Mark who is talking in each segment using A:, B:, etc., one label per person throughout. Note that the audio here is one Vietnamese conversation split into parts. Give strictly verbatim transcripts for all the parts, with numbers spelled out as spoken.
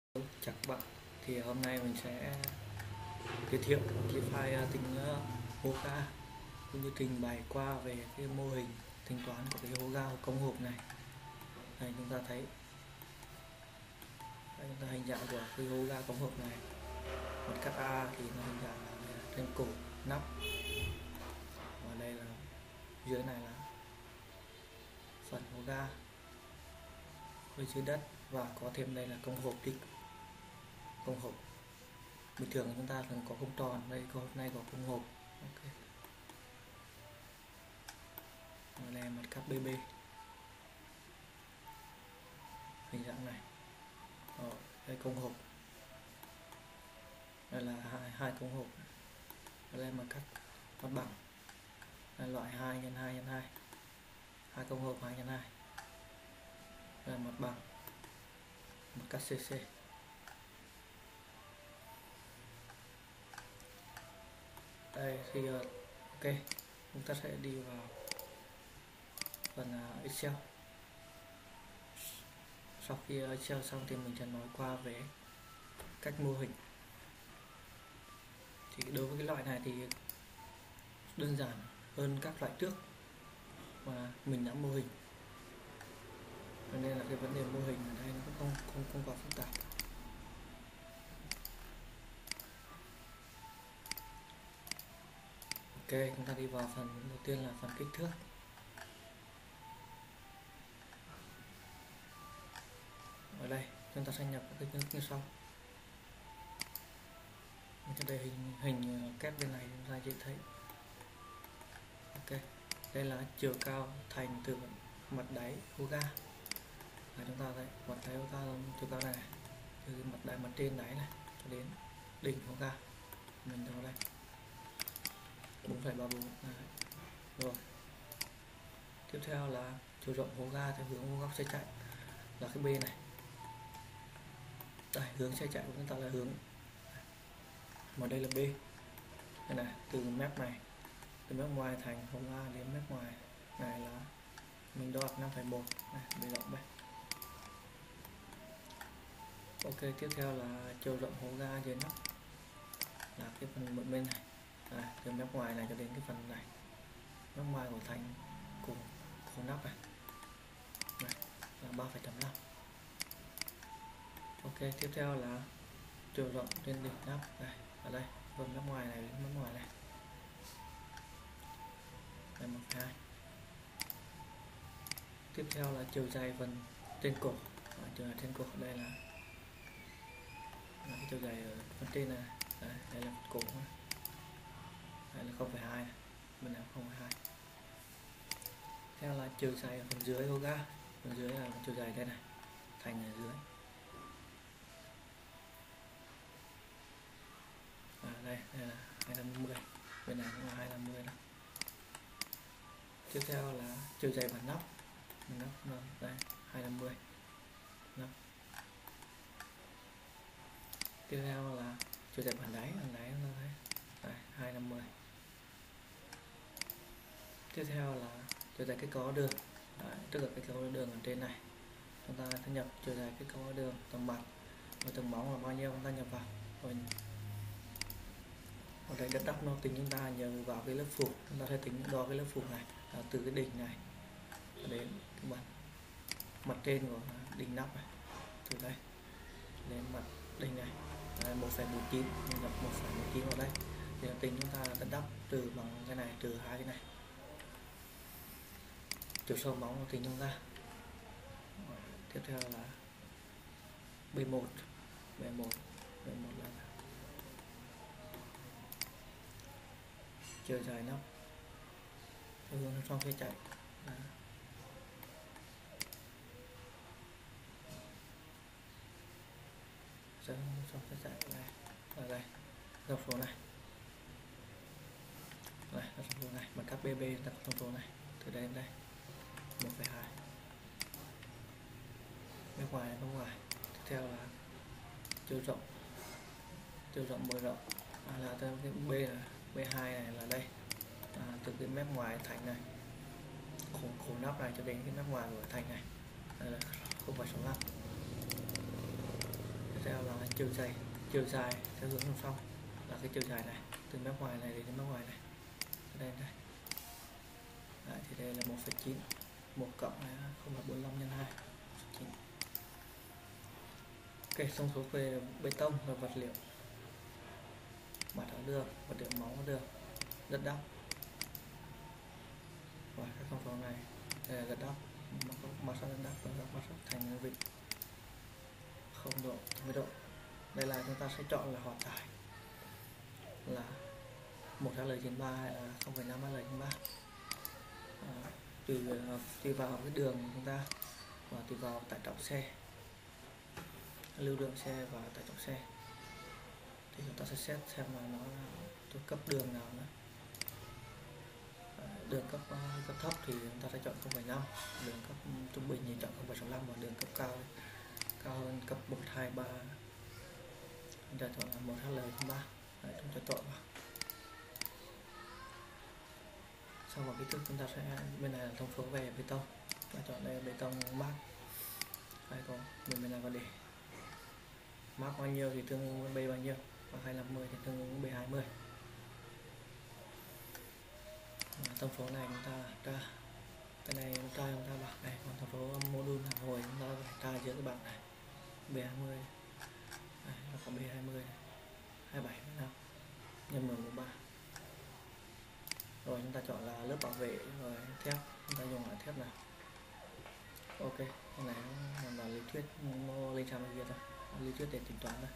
A: Chào các bạn, thì hôm nay mình sẽ giới thiệu cái file tính uh, hố ga cũng như trình bày qua về cái mô hình tính toán của cái hố ga công hộp này. Đây, chúng ta thấy đây, chúng ta hình dạng của cái hố ga công hộp này. Mặt cắt A thì nó hình dạng là trên cổ nắp, và đây là dưới này là phần hố ga với dưới đất, và có thêm đây là công hộp đi công hộp. Bình thường chúng ta thường có công tròn, đây có hôm nay có công hộp. Ok, và đây là mặt cắt bê bê hình dạng này. Rồi, đây công hộp, đây là hai, hai công hộp. Đây là mặt cắt mặt bằng, đây là loại hai nhân hai nhân hai, hai công hộp hai nhân hai. Đây là mặt bằng, mặt cắt xê xê. Đây thì ok, chúng ta sẽ đi vào phần Excel. Sau khi Excel xong thì mình sẽ nói qua về cách mô hình. Thì đối với cái loại này thì đơn giản hơn các loại trước mà mình đã mô hình, cho nên là cái vấn đề mô hình ở đây nó cũng không không không quá phức tạp. Ok, chúng ta đi vào phần đầu tiên là phần kích thước. Ở đây chúng ta sẽ nhập kích thước như sau. Ở đây hình hình kép bên này chúng ta dễ thấy. Ok, đây là chiều cao thành từ mặt đáy hố ga. Và chúng ta thấy mặt đáy hố ga chiều cao này, từ mặt đáy mặt trên đáy này cho đến đỉnh hố ga mình vào đây bốn phẩy ba bốn. Rồi, tiếp theo là chiều rộng hố ga theo hướng hố góc xe chạy là cái B này. Đây, hướng xe chạy của chúng ta là hướng, mà đây là B. Đây này, từ mép này, từ mép ngoài thành hố ga đến mép ngoài này là mình đo năm phẩy một này, bề rộng đây. Ok, tiếp theo là chiều rộng hố ga dưới nóc là cái phần một bên này. À, từ mép ngoài này cho đến cái phần này, mép ngoài của thành cùng khổ nắp này, này là ba phẩy năm. Ok, tiếp theo là chiều rộng trên đỉnh nắp này, ở đây phần mép ngoài này đến mép ngoài này là một phẩy hai. Tiếp theo là chiều dài phần trên cổ, ở chiều dài trên cổ đây là, là cái chiều dài ở phần trên này, đây, đây là cổ này. Đây là không phẩy hai, bên nào không phẩy hai. Theo là chiều dài ở phần dưới hố ga, phần dưới là chiều dài đây này, thành ở dưới. À, đây, đây là hai trăm năm mươi, bên này cũng là hai trăm năm mươi đó. Tiếp theo là chiều dài bản nắp, nắp đây hai trăm năm mươi nắp. Tiếp theo là chiều dài bản đáy, bản đáy nó thấy đây hai trăm năm mươi. Tiếp theo là chiều dài cái có đường, đấy, tức là cái có đường ở trên này, chúng ta sẽ nhập chiều dài cái có đường tầng mặt và tầng móng là bao nhiêu chúng ta nhập vào. Rồi ở đây đất đắp nó tính chúng ta nhờ vào cái lớp phủ, chúng ta sẽ tính đo cái lớp phủ này là từ cái đỉnh này đến cái mặt mặt trên của đỉnh nắp này, từ đây đến mặt đỉnh này là một phẩy một chín, mình nhập một phẩy một chín vào đây thì tính chúng ta đất đắp trừ bằng cái này, trừ hai cái này. Chiều sâu móng nó tính chúng ta. Tiếp theo là bê một, bê một, bê một là chiều dài nắp theo hướng trong xe chạy. Đó. Trong xe chạy này, ở đây dọc số này, này dọc số này, mặt cắt bê bê đặt thông số này từ đây đến đây một phẩy hai. Bên ngoài bên ngoài tiếp theo là chiều rộng, chiều rộng bề rộng à, là theo cái B là bê hai này là đây, à, từ cái mép ngoài thành này, khổ, khổ nắp này cho đến cái mép ngoài của thành này, đây là không phẩy sáu mươi lăm. Tiếp theo là chiều dài chiều dài theo hướng song song là cái chiều dài này từ mép ngoài này đến mép ngoài này đây đây. Đấy, thì đây là một phẩy chín, một cộng này không là bốn mươi lăm nhân hai chín. Ok, thông số về bê tông và vật liệu, mặt ở đường, vật liệu móng ở đường, đất đắp và các thông số này. Đây là đất đắp, mặt sắt đất đắp và các mặt sắt thành vịnh không độ, mười độ. Đây là chúng ta sẽ chọn là hòa tải là một H L trên ba hay là không phẩy năm H L trên ba, à, tùy tùy vào cái đường của chúng ta và tùy vào tải trọng xe, lưu lượng xe và tải trọng xe, thì chúng ta sẽ xét xem là nó là cấp đường nào nữa. À, đường cấp uh, cấp thấp thì chúng ta sẽ chọn không phẩy năm, đường cấp trung bình thì chọn không phẩy sáu mươi lăm, và đường cấp cao cao hơn cấp một, hai, ba chúng ta chọn là một H L trên ba. Đấy, chúng ta chọn vào. Sau vào kích thước chúng ta sẽ, bên này là thông số về bê tông, ta chọn đây là bê tông mác hay có bên bên này vào để mác bao nhiêu thì tương ứng với B bao nhiêu, và hai trăm năm mươi thì tương ứng với B hai mươi. Và thông số này chúng ta tra, cái này chúng ta chúng ta bảng này, còn thông số module hàng hồi chúng ta phải tra giữa cái bảng này B hai mươi này, nó có B hai mươi này, hai mươi bảy năm nhân mười ba. Rồi chúng ta chọn là lớp bảo vệ, rồi thép chúng ta dùng loại thép nào. Ok, cái này nó là lý thuyết, nó lên sang bên kia thôi, lý thuyết để tính toán này.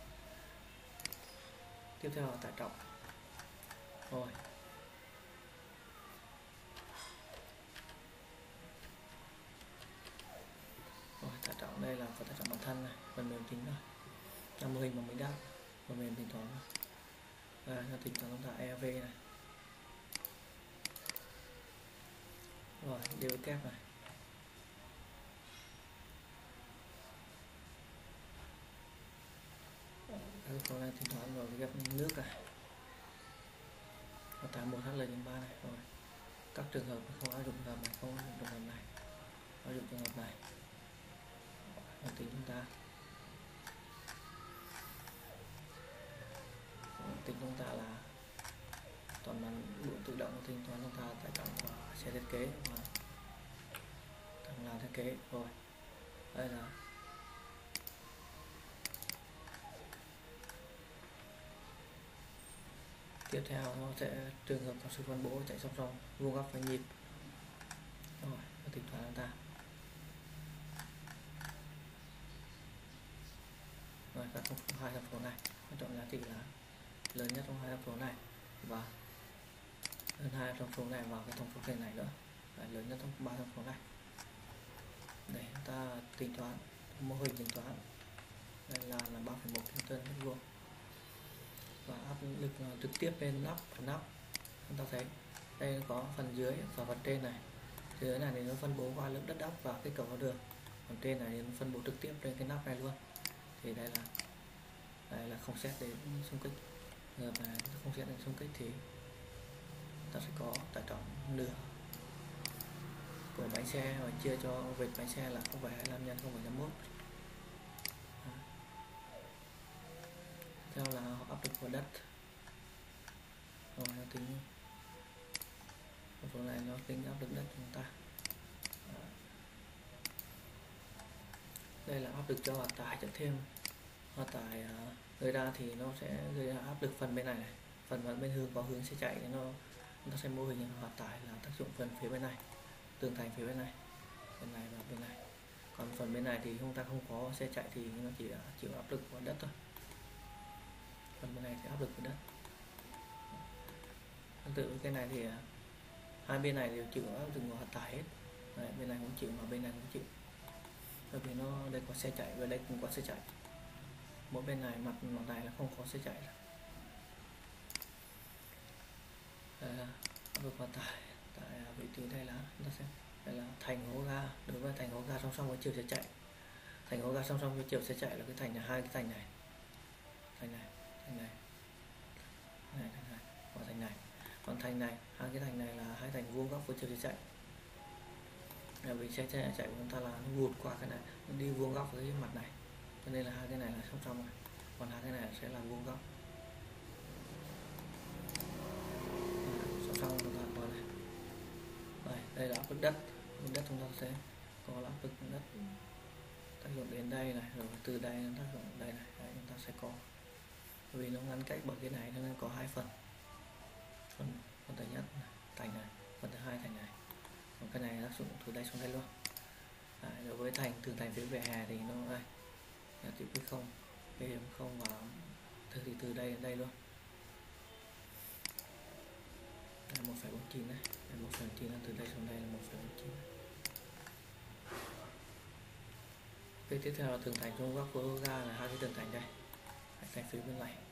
A: Tiếp theo là tải trọng. Rồi rồi tải trọng đây là có tải trọng bản thân này, phần mềm tính rồi, là mô hình mà mình đã phần mềm tính toán rồi. Đây là tính toán chúng ta e vê này, rồi đều kép này, các con đang tính toán rồi ghép nước này, và tại một H L trên ba này. Rồi các trường hợp không áp dụng trường hợp này, không áp dụng trường hợp này, áp dụng trường hợp này, và tính chúng ta tính chúng ta là toàn bản bộ tự động tính toán chúng ta tải trọng của xe thiết kế và thằng làm thiết kế. Rồi đây là tiếp theo nó sẽ trường hợp sự phân bố chạy song song vuông góc với nhịp. Rồi tính toán chúng ta rồi các thông số hai thông số này, quan trọng giá trị là lớn nhất trong hai thông số này và hơn hai thông số này vào cái thông số trên này nữa, là lớn nhất trong ba thông số này. Để chúng ta tính toán mô hình tính toán, đây là là ba phẩy một kN mét vuông, và áp lực trực tiếp lên nắp và nắp. Chúng ta thấy đây có phần dưới và phần trên này, dưới này thì nó phân bố qua lượng đất đắp và cái cầu đường, còn trên này thì nó phân bố trực tiếp lên cái nắp này luôn. Thì đây là đây là không xét đến xung kích, người mà không xét đến xung kích thì ta sẽ có tải trọng nửa của bánh xe và chia cho vệt bánh xe là không phẩy hai mươi lăm nhân không phẩy năm mươi mốt. Theo là áp lực của đất. Rồi nó tính phần này nó tính áp lực đất của chúng ta. Đây là áp lực cho hòa tải chất thêm. Hòa tải gây ra thì nó sẽ gây ra áp lực phần bên này, này. Phần bên hướng có hướng sẽ chạy thì nó nó sẽ mô hình hòa tải là tác dụng phần phía bên này, tường thành phía bên này, bên này và bên này. Còn phần bên này thì chúng ta không có xe chạy thì nó chỉ chịu áp lực của đất thôi. Phần bên này thì áp lực của đất. Tương tự cái này thì hai bên này đều chịu áp lực của hòa tải hết. Đấy, bên này cũng chịu mà bên này cũng chịu. Bởi vì nó đây có xe chạy và đây cũng có xe chạy. Mỗi bên này mặt mặt này là không có xe chạy. Áp lực hòa tải tại vị trí đây là nó sẽ đây là thành hố ga. Đối với thành hố ga song song với chiều xe chạy, thành hố ga song song với chiều xe chạy là cái thành là hai cái thành này, thành này, thành này, này, thành này và thành này. Còn thành này, hai cái thành này là hai thành vuông góc với chiều xe chạy. Là vì xe chạy của chúng ta là nó vụt qua cái này, nó đi vuông góc với cái mặt này, cho nên là hai cái này là song song này. còn hai cái này sẽ là vuông góc. Song song chúng ta có này, đây, đây là áp lực đất. Áp lực đất chúng ta sẽ có là áp lực đất tác dụng đến đây này, rồi từ đây nó tác dụng đây này, đấy, chúng ta sẽ có, vì nó ngăn cách bởi cái này nên có hai phần, phần phần thứ nhất này, thành này, phần thứ hai thành này, còn cái này tác dụng từ đây xuống đây luôn. Đấy, đối với thành từ thành phía vỉa hè thì nó đây là chữ cái không, cái điểm không và từ thì từ đây đến đây luôn. một phẩy bốn chín này, một phẩy bốn chín là từ đây xuống đây là một phẩy bốn chín. Cái tiếp theo là tường thành trong góc của ga là hai cái tường thành đây, hai thành phía bên này.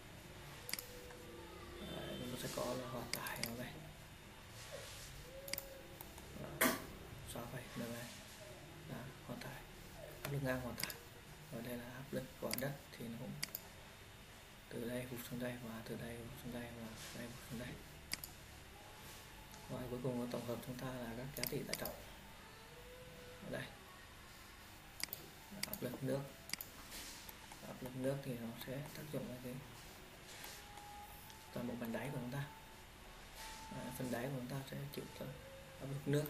A: Đấy, nó sẽ có là hòa tải nó đây, sáu phẩy mười hai là hòa tải, áp lực ngang hòa tải. Và đây là áp lực của đất thì nó cũng từ đây hụt xuống đây và từ đây hụt xuống đây và đây hụt xuống đây. Và cuối cùng tổng hợp chúng ta là các giá trị tải trọng. Ở đây áp lực nước, áp lực nước thì nó sẽ tác dụng vào cái toàn bộ phần đáy của chúng ta. À, phần đáy của chúng ta sẽ chịu áp lực nước.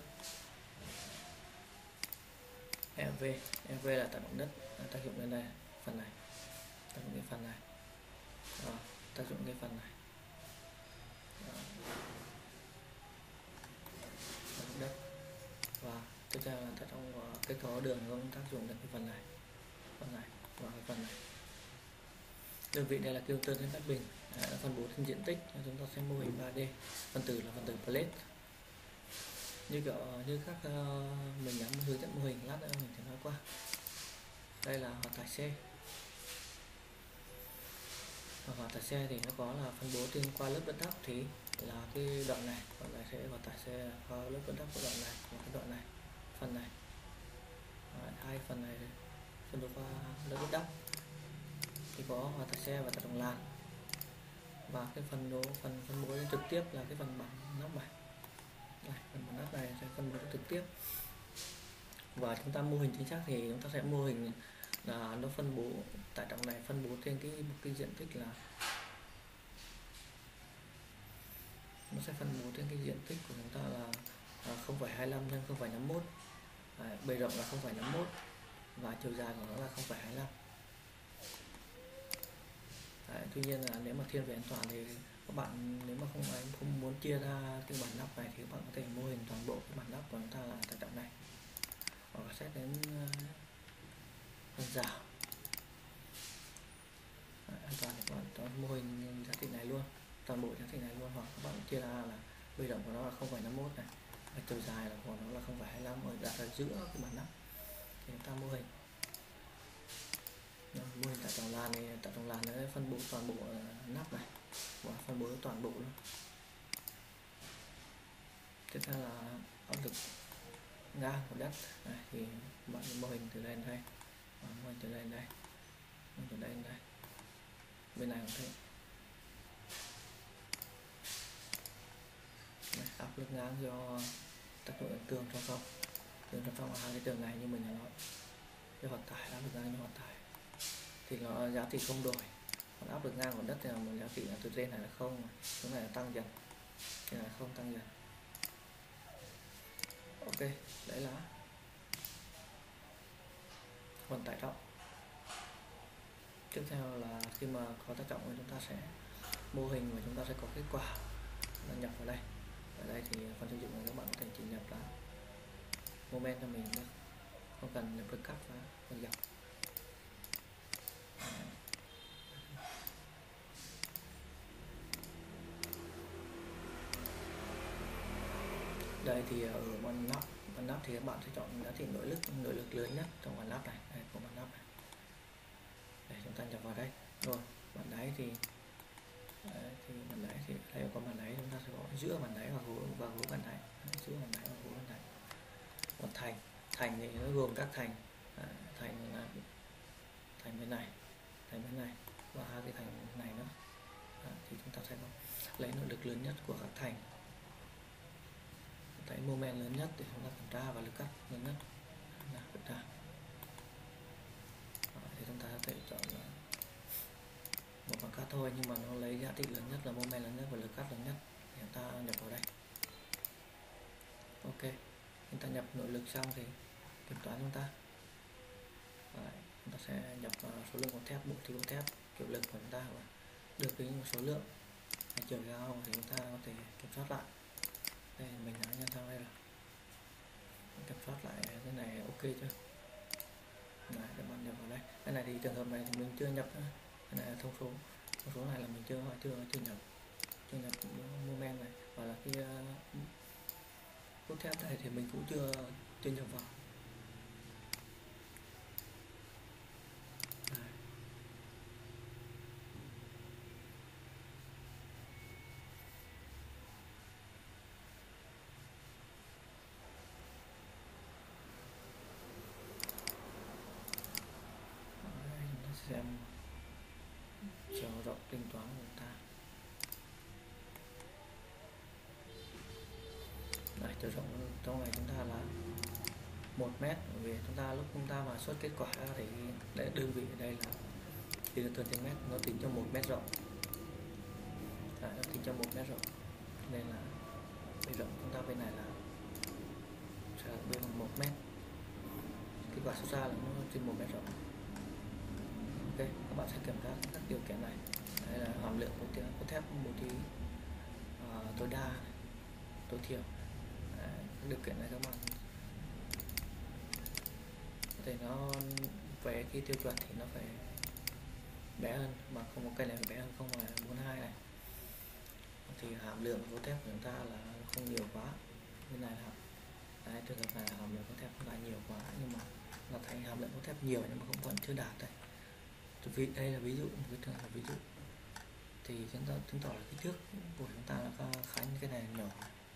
A: e vê, e vê là tải trọng đất, tác dụng lên đây phần này, tác dụng cái phần này, à, tác dụng cái phần này. À, đất. Và tiếp theo là tác động kết cấu đường không tác dụng được cái phần này, phần này và cái phần này. Đơn vị đây là kêu tơ trên cắt bình, à, phân bố trên diện tích. Chúng ta sẽ mô hình ba D, phân tử là phân tử plate. Như kiểu như các uh, mình nhắm hướng dẫn mô hình lát nữa mình sẽ nói qua. Đây là hòa tải C. Hòa tải C thì nó có là phân bố trên qua lớp đất đắp thì là cái đoạn này, còn lại sẽ hòa tải C qua lớp đất đắp của đoạn này và cái đoạn này, phần này. À, hai phần này phân bố qua lớp đất đắp thì có hòa tải C và tải trọng làn. Và cái phần đố phần phân bố trực tiếp là cái phần bản nắp này. Đây, phần bản nắp này sẽ phân bố trực tiếp. Và chúng ta mô hình chính xác thì chúng ta sẽ mô hình là nó phân bố tải trọng này phân bố trên cái một cái diện tích là nó sẽ phân bố trên cái diện tích của chúng ta là không phẩy hai lăm nhân không phẩy năm mốt, bề rộng là không phẩy năm mốt và chiều dài của nó là không phẩy hai lăm. Đấy, tuy nhiên là nếu mà thiên về an toàn thì các bạn nếu mà không ai không muốn chia ra cái bản nắp này thì các bạn có thể mô hình toàn bộ cái bản nắp của chúng ta là tải trọng này, hoặc là xét đến phần rào. Đấy, an toàn thì các bạn toàn mô hình giá trị này luôn, toàn bộ giá trị này luôn, hoặc các bạn chia ra là bề rộng của nó là không phẩy năm mốt này, và chiều dài là của nó là không phẩy hai lăm, ở đặt ở giữa cái bản nắp thì chúng ta mô hình. Mô hình tải trọng làn thì tải trọng làn nó phân bố toàn bộ nắp này và phân bố toàn bộ luôn. Tiếp theo là áp lực ngang của đất này, thì bạn mô hình từ đây đến đây, mô hình từ đây đến đây, mô hình từ đây đến đây, bên này cũng thế. Này, áp lực ngang do tác dụng tường trong không, tường trong không là hai cái tường này như mình đã nói, cái hoạt tải áp lực ngang như hoạt tải thì nó giá trị không đổi. Còn áp lực ngang của đất thì là một giá trị là từ trên này là không, chỗ này là tăng dần, cái này là không tăng dần. Ok, đấy là phần tải trọng. Tiếp theo là khi mà có tải trọng thì chúng ta sẽ mô hình và chúng ta sẽ có kết quả là nhập vào đây. Ở đây thì phần sử dụng các bạn có thể chỉ nhập là moment cho mình được, không cần nhập được cắt và phần dọc. Đây thì ở bàn nắp, bàn nắp thì các bạn sẽ chọn giá trị nội lực nội lực lớn nhất trong bàn nắp này, đây của bàn nắp này. Để chúng ta nhập vào đây. Rồi, bàn đáy thì đấy, thì bàn đáy thì đây có bàn đáy, chúng ta sẽ có giữa bàn đáy và gối và gối bàn đáy, giữa bàn đáy và gối bàn đáy. Còn thành, thành thì nó gồm các thành, à, thành là thành bên này, thành bên này và hai cái thành này nữa. À, thì chúng ta sẽ có lấy nội lực lớn nhất của các thành, cái moment lớn nhất để chúng ta kiểm tra và lực cắt lớn nhất là kiểm tra. Đó, thì chúng ta có thể chọn là thôi, nhưng mà nó lấy giá trị lớn nhất là moment lớn nhất và lực cắt lớn nhất. Chúng ta nhập vào đây. Ok, chúng ta nhập nội lực xong thì kiểm toán chúng ta. Đấy, chúng ta sẽ nhập số lượng con thép, bộ thi con thép, kiểu lực của chúng ta và được cái số lượng hay chiều cao thì chúng ta có thể kiểm soát lại. Đây mình đã nhân sang đây rồi, kiểm soát lại cái này ok chưa? Đấy, để bạn nhập vào đây. Cái này thì trường hợp này thì mình chưa nhập nữa. Cái này là thông số, thông số này là mình chưa chưa chưa nhập, chưa nhập moment này, và là cái cốt thép này thì mình cũng chưa chưa nhập vào. Đấy. Đấy, chúng ta xem chiều rộng tính toán của chúng ta. Đấy, chiều rộng trong này chúng ta là một mét, vì chúng ta lúc chúng ta mà xuất kết quả thì để đơn vị ở đây là thì tuần trên mét, nó tính cho một mét rộng. Đấy, nó tính cho một mét rộng nên là bề rộng chúng ta bên này là sẽ là bên một mét, kết quả xuất ra là nó trên một mét rộng. Ok, các bạn sẽ kiểm tra các điều kiện này. Đây là hàm lượng của cốt thép bố trí uh, tối đa, tối thiểu. Đấy, điều kiện này các bạn có thể nó về cái tiêu chuẩn thì nó phải bé hơn, mà không có cây này phải bé hơn không là bốn mươi hai này. Thì hàm lượng cốt thép của chúng ta là không nhiều quá, như này là đấy, trường hợp này là hàm lượng cốt thép không phải nhiều quá, nhưng mà là thành hàm lượng cốt thép nhiều nhưng mà không vẫn chưa đạt đây. Vì đây là ví dụ, một cái trường hợp ví dụ thì chúng ta chứng tỏ là kích thước của chúng ta là khá như cái này nhỏ,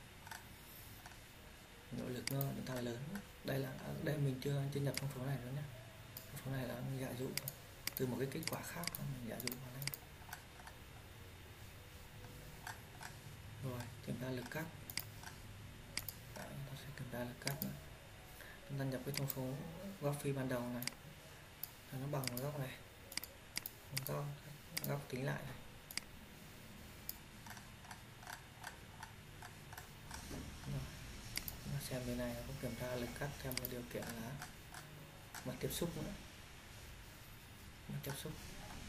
A: nội lực nó chúng ta là lớn. Đây là đây mình chưa chưa nhập thông số này nữa nhé, thông số này là giả dụ từ một cái kết quả khác mình giả dụ vào đây. Rồi kiểm tra lực cắt. Đấy, ta sẽ kiểm tra lực cắt nữa. Chúng ta nhập cái thông số góc phi ban đầu này nó bằng góc này, góc, góc tính lại này. Xem bên này có kiểm tra lực cắt theo một điều kiện là mặt tiếp xúc nữa, mặt tiếp xúc.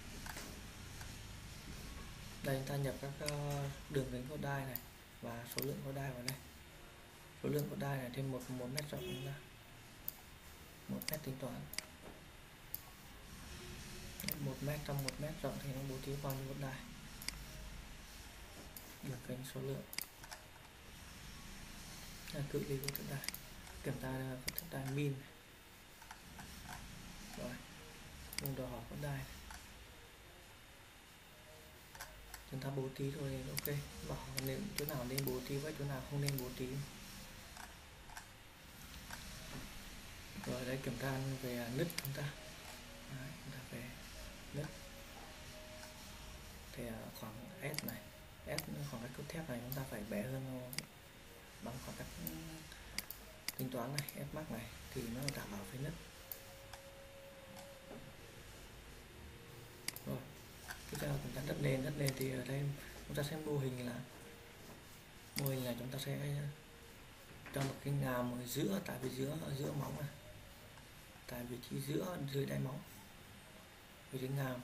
A: Đây chúng ta nhập các đường kính cốt đai này và số lượng cốt đai vào đây. Số lượng cốt đai này trên một một mét rộng chúng ta, một mét tính toán một mét, trong một mét rộng thì nó bố trí bao nhiêu cốt đai, đường kính số lượng, cự ly của cốt đai, kiểm tra cốt đai min. Rồi vùng đòi hỏi cốt đai chúng ta bố trí rồi, ok, bảo nên chỗ nào nên bố trí với chỗ nào không nên bố trí. Rồi đây kiểm tra về nứt chúng ta. Đấy, chúng ta về nứt thì khoảng S này, S khoảng cách cốt thép này chúng ta phải bé hơn bằng khoảng cách tính toán này, S max này thì nó đảm bảo với nứt. Rồi tiếp theo chúng ta đất nền. Đất nền thì ở đây chúng ta sẽ mô hình là mô hình là chúng ta sẽ cho một cái ngàm ở giữa, tại vì giữa ở giữa móng này, tại vị trí giữa dưới đáy móng, vị trí ngàm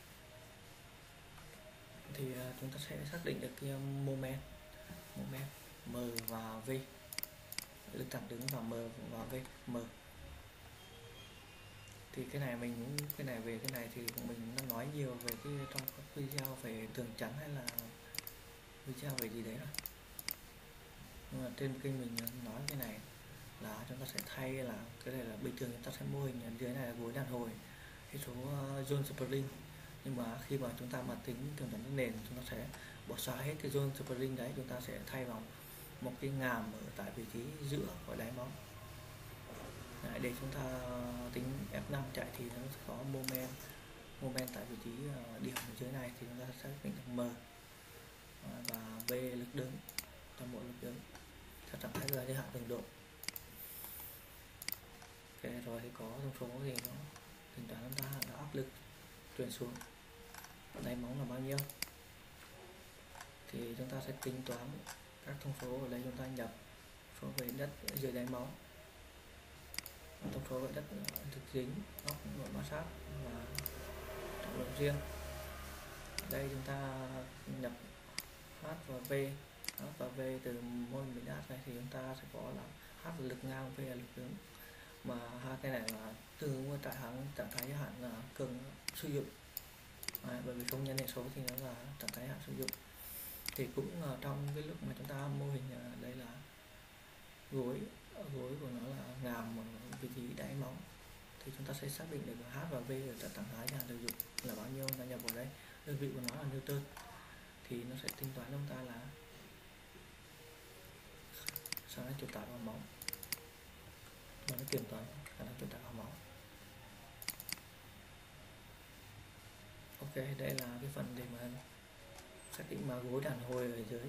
A: thì chúng ta sẽ xác định được cái moment, moment M và V, lực thẳng đứng và M và V, M. Thì cái này mình cũng cái này về cái này thì mình đã nói nhiều về cái trong các video về tường chắn hay là video về gì đấy rồi, nhưng mà trên kênh mình nói cái này là chúng ta sẽ thay là cái này là bình thường chúng ta sẽ mô hình ở dưới này là gối đàn hồi cái số uh, zone spring, nhưng mà khi mà chúng ta mà tính tường chắn nền chúng ta sẽ bỏ xóa hết cái zone spring đấy, chúng ta sẽ thay vào một cái ngàm ở tại vị trí giữa của đáy móng. Đấy, để chúng ta tính F năm chạy thì nó sẽ có moment, moment tại vị trí uh, điểm ở dưới này thì chúng ta sẽ xác định được M uh, và V lực đứng, toàn bộ lực đứng theo trạng thái giới hạn cường độ. Ok, rồi thì có thông số thì nó tính toán chúng ta là áp lực truyền xuống đáy móng là bao nhiêu, thì chúng ta sẽ tính toán các thông số ở đây. Chúng ta nhập số về đất ở dưới đáy móng, thông số về đất thực dính, góc độ ma sát và trọng lượng riêng. Ở đây chúng ta nhập H và V, H và V từ mô hình bình áp này thì chúng ta sẽ có là H là lực ngang, V là lực hướng, mà hai cái này là tương ứng với trạng thái trạng thái hạn là cường sử dụng. À, bởi vì không nhân hệ số thì nó là trạng thái hạn sử dụng. Thì cũng uh, trong cái lúc mà chúng ta mô hình uh, đây là gối, gối của nó là ngàm ở vị trí đáy móng, thì chúng ta sẽ xác định được H và V ở trạng thái hạn sử dụng là bao nhiêu, ta nhập vào đây. Đơn vị của nó là Newton, thì nó sẽ tính toán chúng ta là khả năng chịu tải vào móng, và nó kiểm toán khả năng chịu tải vào móng. Ok, đây là cái phần để mà xác định mà gối đàn hồi ở dưới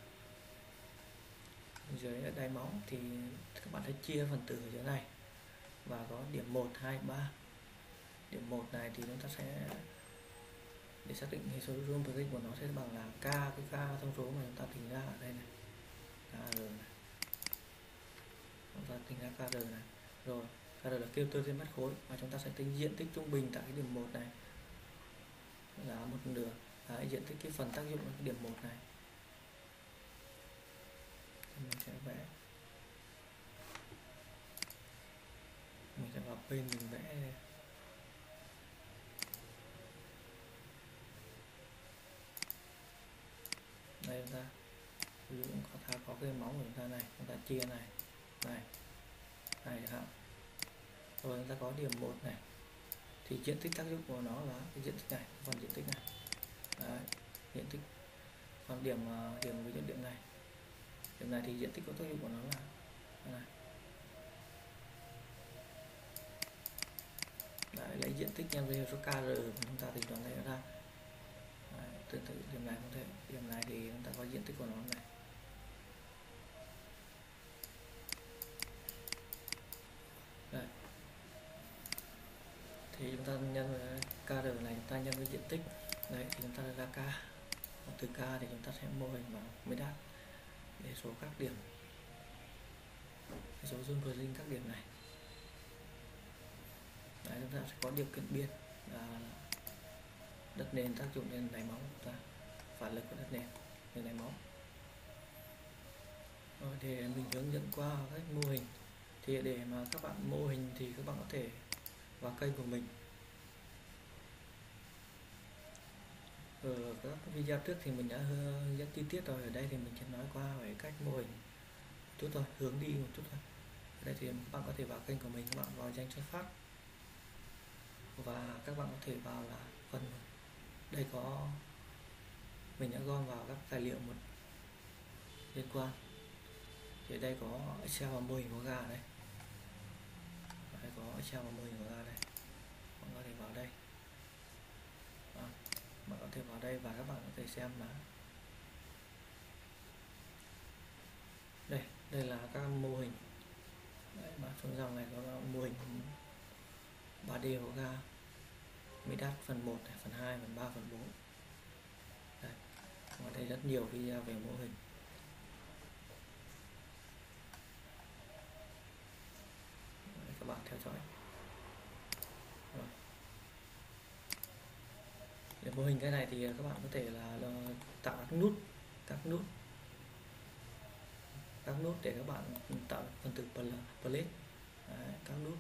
A: dưới đáy móng, thì các bạn sẽ chia phần tử ở dưới này và có điểm một, hai, ba. Điểm một này thì chúng ta sẽ để xác định hệ số rung per của nó sẽ bằng là k, cái k thông số mà chúng ta tính ra ở đây này, kr này, chúng ta tính ra kr này. Rồi kr là kilo trên mét khối, và chúng ta sẽ tính diện tích trung bình tại cái điểm một này là một nửa. Đấy, diện tích cái phần tác dụng ở cái điểm một này thì mình sẽ vẽ, mình sẽ vào bên mình vẽ đây. Đây chúng ta ví dụ có ta có cái móng của chúng ta này, chúng ta chia này này này chẳng hạn. Rồi chúng ta có điểm một này, thì diện tích tác dụng của nó là cái diện tích này, phần diện tích này. Đấy, diện tích. Còn điểm điểm với điểm này, điểm này thì diện tích có tác dụng của nó là đây này. Đấy, lấy diện tích nhân với số kr của chúng ta tính toán lấy ra. Đấy, tương tự điểm này cũng thế, điểm này thì chúng ta có diện tích của nó này. Đấy. Thì chúng ta nhân với kr này, chúng ta nhân với diện tích. Đấy thì chúng ta ra k. Và từ k thì chúng ta sẽ mô hình bằng mét đát để số các điểm, số dung per các điểm này. Đấy, chúng ta sẽ có điều kiện biên là đất nền tác dụng lên đáy móng chúng ta, phản lực của đất nền lên đáy móng. Rồi thì mình hướng dẫn qua cách mô hình. Thì để mà các bạn mô hình thì các bạn có thể vào kênh của mình. Ở các video trước thì mình đã hướng dẫn chi tiết rồi, ở đây thì mình sẽ nói qua về cách mô hình một chút thôi, hướng đi một chút thôi. Ở đây thì các bạn có thể vào kênh của mình, các bạn vào danh sách phát và các bạn có thể vào là phần đây có mình đã gom vào các tài liệu một liên quan. Thì đây có Excel và mô hình của gà đây, đây có Excel và mô hình của gà đây, bạn có thể vào đây. Đó, bạn có thể vào đây và các bạn có thể xem là đây đây là các mô hình. Đấy, mà xuống dòng này có mô hình ba D của ga mét đát phần một này, phần hai, phần ba, phần bốn. Đây, ở đây rất nhiều video về mô hình. Đấy, các bạn theo dõi. Rồi. Để mô hình cái này thì các bạn có thể là, là tạo các nút, các nút, các nút để các bạn tạo phần tử plate. Đấy, các nút.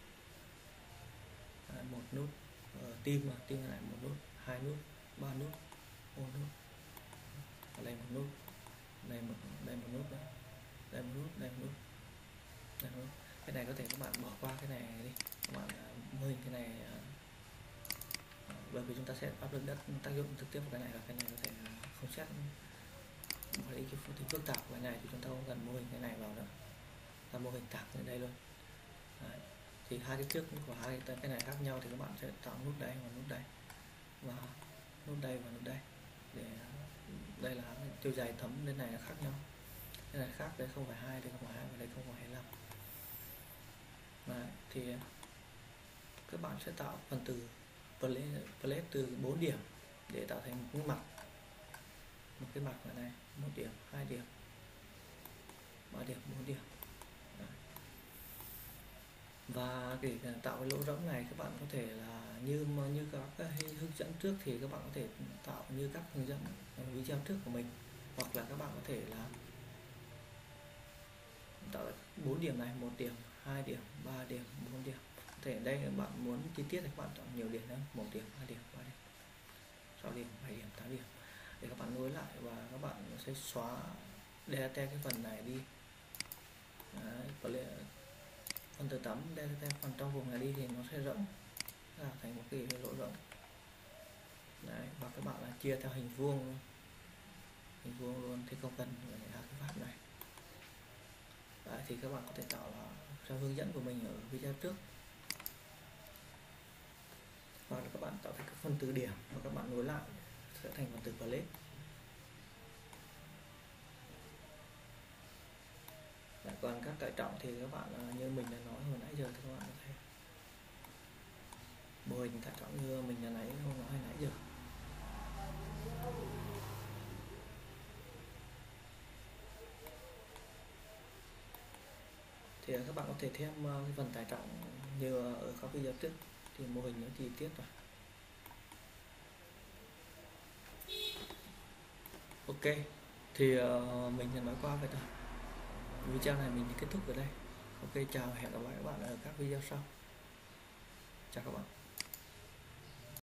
A: Đấy, một nút ở tim mà tim lại một nút, hai nút, ba nút, bốn nút, ở đây một nút, đây một đây một nút nữa, đây một nút, đây một nút, đây một nút. Cái này có thể các bạn bỏ qua cái này đi, các bạn mô hình cái này bởi vì chúng ta sẽ áp lực đất tác dụng trực tiếp vào cái này, và cái này có thể không xét một cái tính phức tạp của cái này thì chúng ta không cần mô hình cái này vào nữa, ta mô hình tạc lên đây luôn. Đấy. Thì hai cái trước của hai cái này khác nhau thì các bạn sẽ tạo nút đây và nút đây và nút đây và nút đây, để đây là chiều dài thấm lên này là khác nhau, đây là khác, đây không phải hai, đây không phải hai và đây không phải hai mươi lăm. Đấy. Thì các bạn sẽ tạo phần tử plate, plate từ bốn điểm để tạo thành một cái mặt, một cái mặt ở này, một điểm, hai điểm, ba điểm, bốn điểm. Đấy. Và để tạo cái lỗ rỗng này, các bạn có thể là như như các cái hướng dẫn trước thì các bạn có thể tạo như các hướng dẫn ở video trước của mình, hoặc là các bạn có thể là tạo bốn điểm này, một điểm, hai điểm, ba điểm, bốn điểm. Có thể ở đây các bạn muốn chi tiết thì các bạn chọn nhiều điểm hơn, một điểm, hai điểm, ba điểm, sáu điểm, bảy điểm, tám điểm để các bạn nối lại, và các bạn sẽ xóa delete cái phần này đi. Đấy, phần từ tấm delete phần trong vùng này đi thì nó sẽ rỗng ra thành một cái lỗ rỗng. Đấy, và các bạn là chia theo hình vuông luôn, hình vuông luôn thì không cần phải làm cái pháp này. Đấy, thì các bạn có thể tạo là theo hướng dẫn của mình ở video trước, hoặc là các bạn tạo thành các phần từ điểm và các bạn nối lại sẽ thành phần từ plate. Đấy, còn các tải trọng thì các bạn như mình đã nói hồi nãy giờ thì các bạn có thể mô hình tải trọng như mình đã nãy không nói hồi nãy giờ. Thì các bạn có thể thêm cái phần tải trọng như ở các video trước thì mô hình nó chi tiết rồi. Ok, thì uh, mình sẽ nói qua vậy thôi. Video này mình kết thúc ở đây. Ok, chào, hẹn gặp lại các bạn ở các video sau. Chào các bạn.